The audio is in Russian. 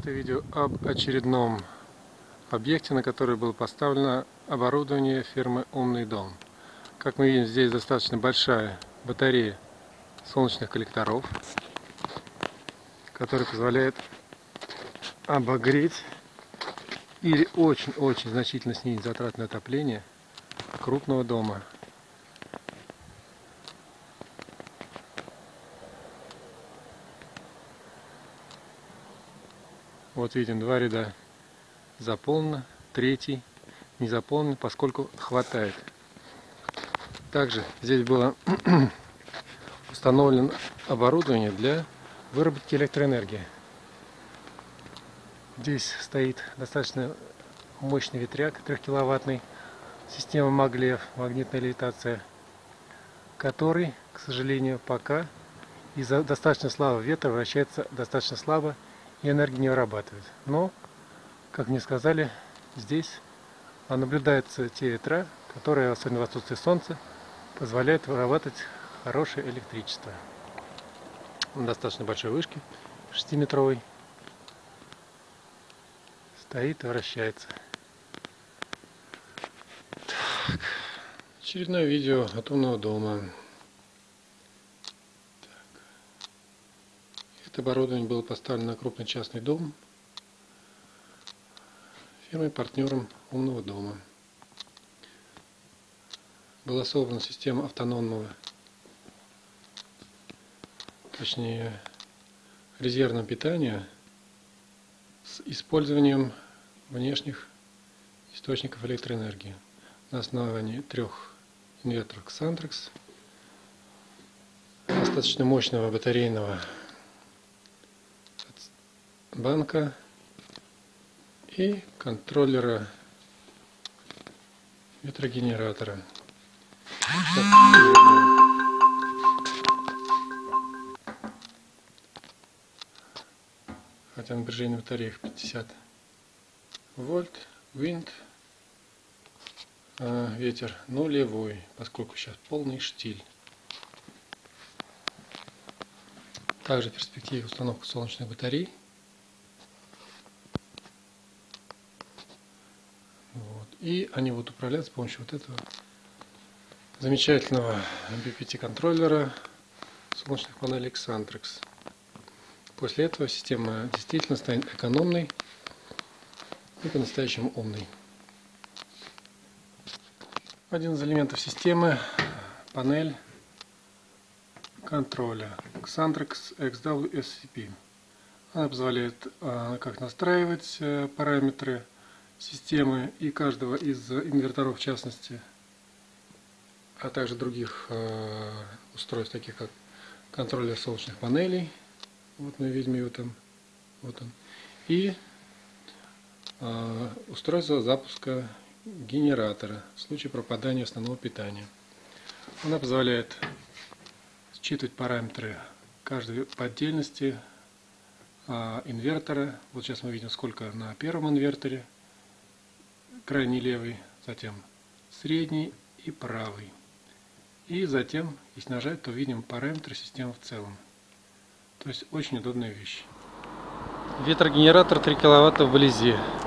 Это видео об очередном объекте, на который было поставлено оборудование фирмы «Умный дом». Как мы видим, здесь достаточно большая батарея солнечных коллекторов, которая позволяет обогреть или очень-очень значительно снизить затраты на отопление крупного дома. Вот видим, два ряда заполнено, третий не заполнен, поскольку хватает. Также здесь было установлено оборудование для выработки электроэнергии. Здесь стоит достаточно мощный ветряк 3-киловаттный, система Maglev, магнитная левитация, который, к сожалению, пока из-за достаточно слабого ветра вращается достаточно слабо и энергии не вырабатывает. Но, как мне сказали, здесь наблюдаются те ветра, которые, особенно в отсутствии солнца, позволяют вырабатывать хорошее электричество. На достаточно большой вышке, 6-метровой, стоит и вращается. Так. Очередное видео от «Умного дома». Так. Это оборудование было поставлено на крупный частный дом фирмой-партнером «Умного дома». Была собрана система автономного, точнее резервного питания с использованием внешних источников электроэнергии на основании 3 инверторов Xantrex, достаточно мощного батарейного банка и контроллера ветрогенератора. Хотя напряжение на батареях 50 вольт, винт, ветер нулевой, поскольку сейчас полный штиль. Также в перспективе установка солнечных батарей. Вот. И они будут управляться с помощью вот этого замечательного MPPT контроллера солнечных панелей Xantrex. После этого система действительно станет экономной и по-настоящему умной. Один из элементов системы – панель контроля Xantrex XW-SCP. Она позволяет как настраивать параметры системы и каждого из инверторов в частности, а также других устройств, таких как контроллер солнечных панелей. Вот мы видим его там. Вот он. И устройство запуска генератора в случае пропадания основного питания. Она позволяет считывать параметры каждой по отдельности инвертора. Вот сейчас мы видим, сколько на первом инверторе, крайний левый, затем средний и правый. И затем, если нажать, то видим параметры системы в целом. То есть очень удобная вещь. Ветрогенератор 3 киловатта вблизи.